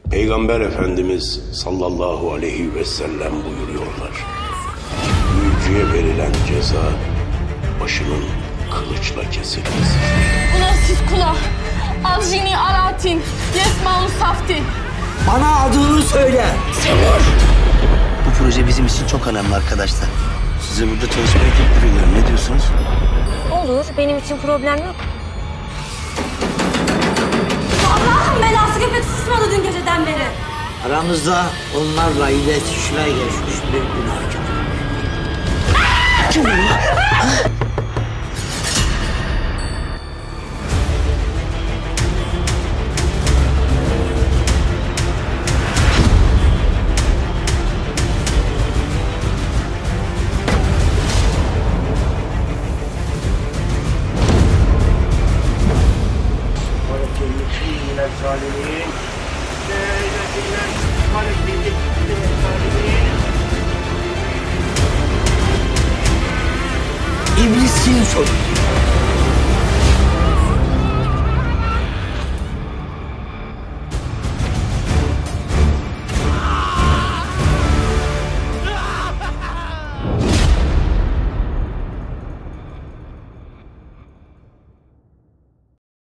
Peygamber Efendimiz sallallahu aleyhi ve sellem buyuruyorlar. Büyücüye verilen ceza başının kılıçla kesilmesidir. Ulan siz kula, Aljini Alatin, Yesmaun Safti. Bana adını söyle. Timur. Bu proje bizim için çok önemli arkadaşlar. Size burada çalışmayı teklif ediyorum. Ne diyorsunuz? Olur, benim için problem yok. Allah'ım belası köpek susmadı dün geceden beri. Aramızda onlarla iletişime geçmiş bir günahkar. Kim bu? İblisin çocuğu.